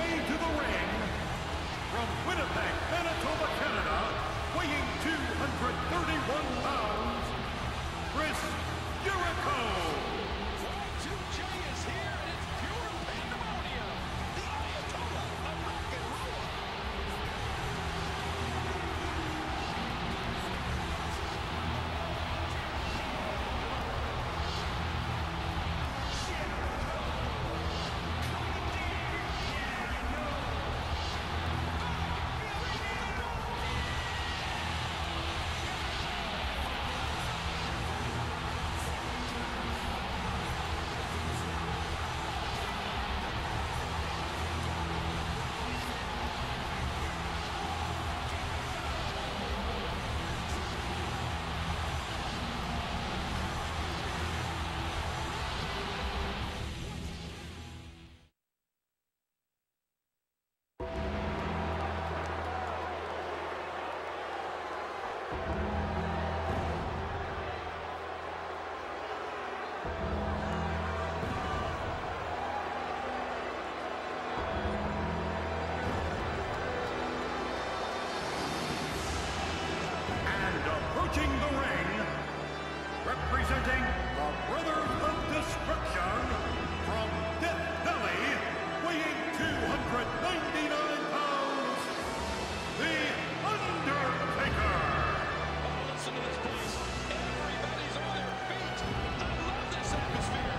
way to the ring, from Winnipeg, Manitoba, Canada, weighing 231 pounds, Jericho. Y2J is here, and it's pure pandemonium. The Ayatollah of rock and roll. Approaching the ring, representing the Brothers of Destruction, from Death Valley, weighing 299 pounds, the Undertaker. Oh, listen to this place. Everybody's on their feet. I love this atmosphere.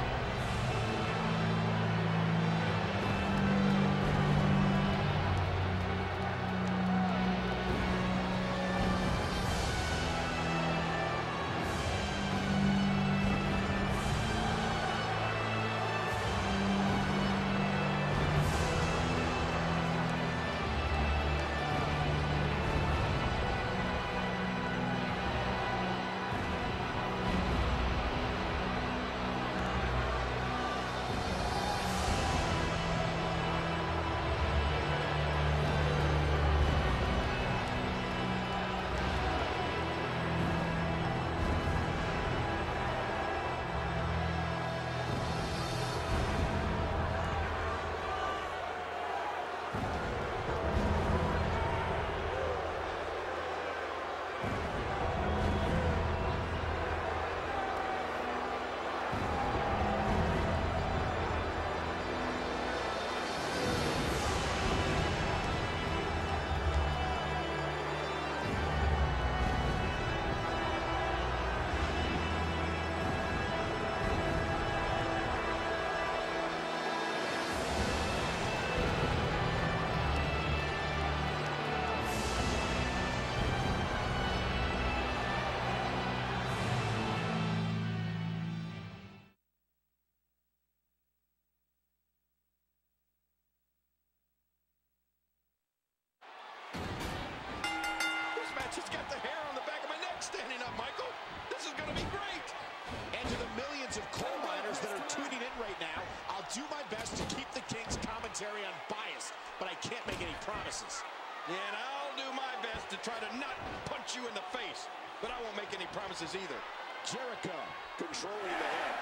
Just got the hair on the back of my neck standing up, Michael. This is going to be great. And to the millions of coal miners that are tuning in right now, I'll do my best to keep the King's commentary unbiased, but I can't make any promises. And I'll do my best to try to not punch you in the face, but I won't make any promises either. Jericho controlling the head.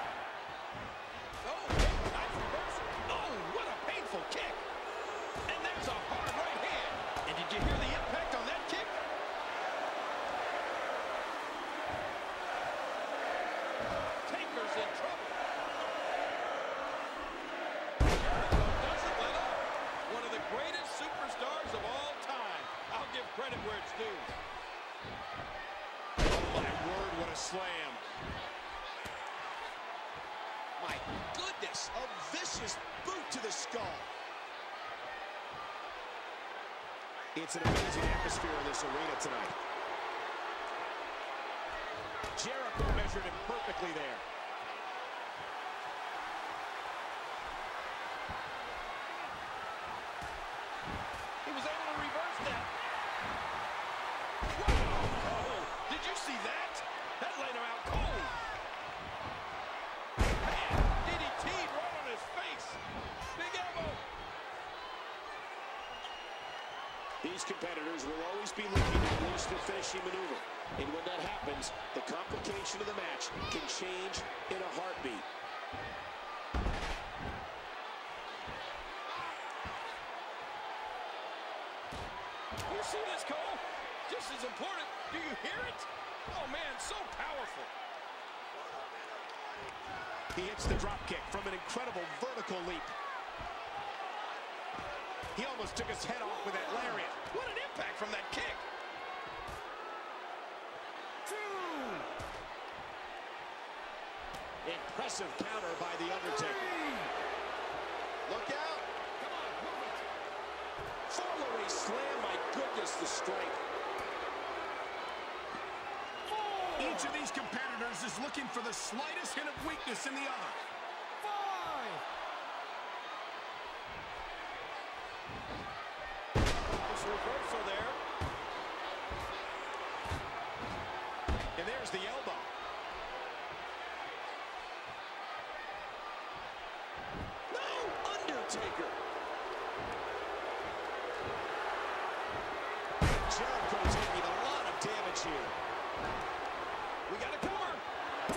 Oh, nice reversal. Oh, what a painful kick. And there's a hard right hand. And did you hear the impact on that kick? Taker's in trouble. Jericho doesn't let up. One of the greatest superstars of all time. I'll give credit where it's due. Oh, my word, what a slam. My goodness, a vicious boot to the skull. It's an amazing atmosphere in this arena tonight. Jericho measured him perfectly there. He was able to reverse that. Wow! Oh, did you see that? That laid him out cold. Man, DDT'd right on his face. Big elbow. These competitors will always be looking to unleash the finishing maneuver. And when that happens, the complication of the match can change in a heartbeat. see this, Cole? Just as important. Do you hear it? Oh, man, so powerful. He hits the drop kick from an incredible vertical leap. He almost took his head off with that lariat. What an impact from that kick. 2. Impressive counter by the Undertaker. Look out. Come on, move it. Follow a slam. My goodness, the strength. 4. Each of these competitors is looking for the slightest hint of weakness in the other. 5. This reversal there. And there's the elbow. No! Undertaker. Jericho taking a lot of damage here. We got a cover. 2. 3.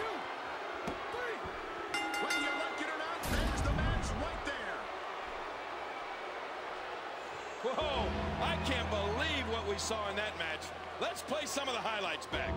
Whether you like it or not, there's the match right there. Whoa, I can't believe what we saw in that match. Let's play some of the highlights back.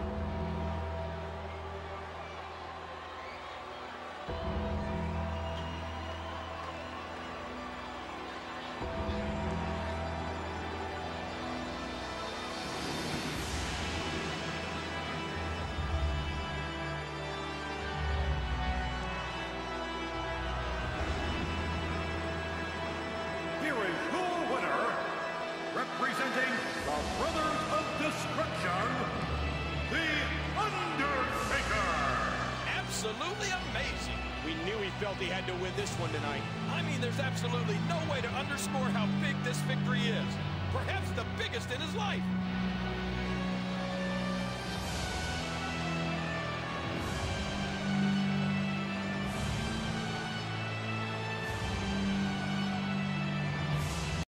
Here is your winner, representing the Brothers of Destruction, The Undertaker. Absolutely amazing. We knew he felt he had to win this one tonight. I mean, there's absolutely no way to underscore how big this victory is. Perhaps the biggest in his life.